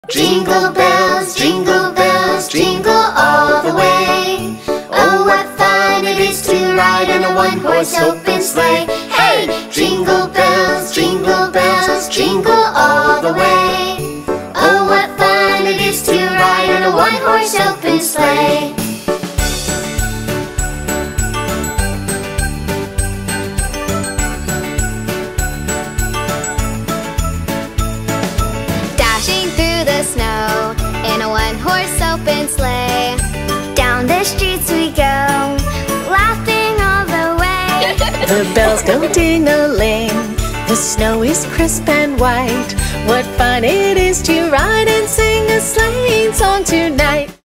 Jingle bells, jingle all the way. Oh, what fun it is to ride in a one-horse open sleigh. Hey! Jingle bells, jingle all the way. Oh, what fun it is to ride in a one-horse open sleigh. Dashing through the snow in a one-horse open sleigh. Down the streets we go, laughing all the way. The bells go ding-a-ling, the snow is crisp and white. What fun it is to ride and sing a sleighing song tonight.